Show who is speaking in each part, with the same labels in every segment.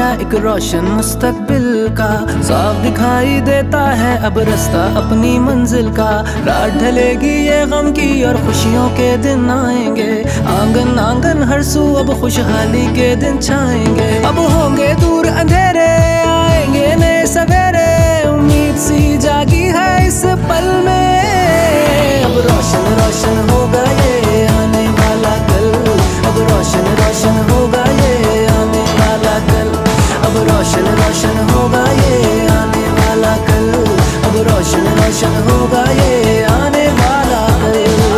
Speaker 1: आया एक रोशन मुस्तकबिल का। साफ दिखाई देता है अब रास्ता अपनी मंजिल का। रात ढलेगी ये गम की और खुशियों के दिन आएंगे। आंगन आंगन हर सू अब खुशहाली के दिन छाएंगे। अब होंगे दूर अंधेरे, आएंगे नए सवेरे। उम्मीद सी जागी है इस पल में। अब रोशन रोशन होगा ये आने वाला कल। अब रोशन रोशन होगा ये आने वाला कल। अब रोशन रोशन होगा ये आने वाला कल। अब रोशन रोशन होगा ये आने वाला कल।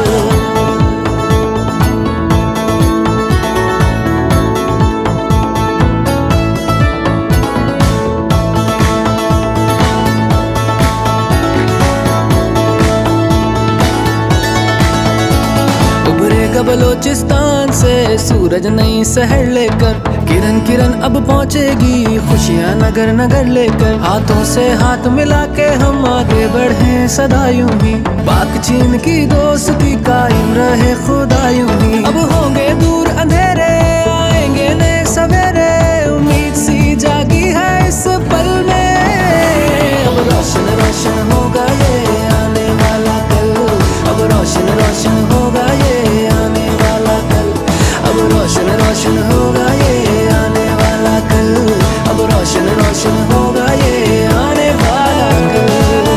Speaker 1: बलोचिस्तान से सूरज नई शहर लेकर, किरण किरण अब पहुंचेगी खुशियां नगर नगर लेकर। हाथों से हाथ मिला के हम आगे बढ़े सदा यूं ही। पाक चीन की दोस्ती कायम रहे खुदा यूं ही। अब होंगे दूर अंधेरे, आएंगे नए सवेरे। उम्मीद सी जागी है इस पल में। अब रोशन रोशन होगा ये आने वाला कल। अब रोशन रोशन होगा ये आने वाला कल। अब रोशन रोशन होगा ये आने वाला कल। अब रोशन रोशन होगा ये आने वाला कल।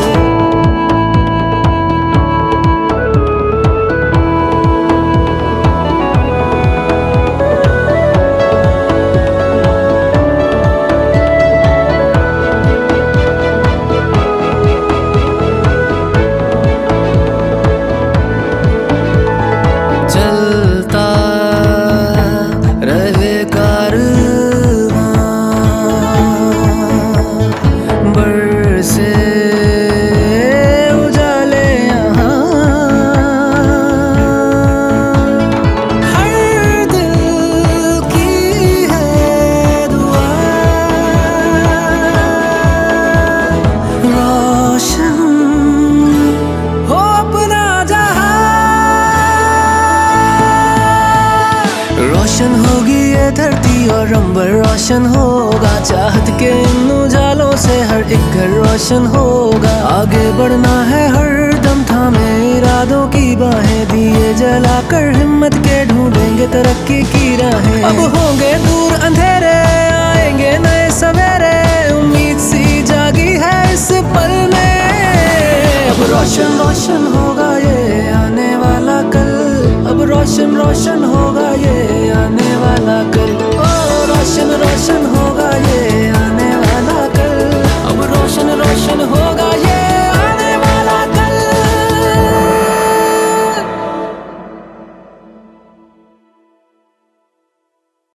Speaker 1: रोशन होगी ये धरती और अंबर रोशन होगा। चाहत के इन उजालों से हर एक घर रोशन होगा। आगे बढ़ना है हर दम थामे इरादों की बाहें। दिए जलाकर हिम्मत के ढूंढेंगे तरक्की की राहें। अब होंगे दूर अंधेरे, आएंगे नए सवेरे। उम्मीद सी जागी है इस पल में। अब रोशन रोशन होगा ये आने वाला कल। अब रोशन रोशन होगा ये आने वाला कल। ओ रोशन रोशन होगा ये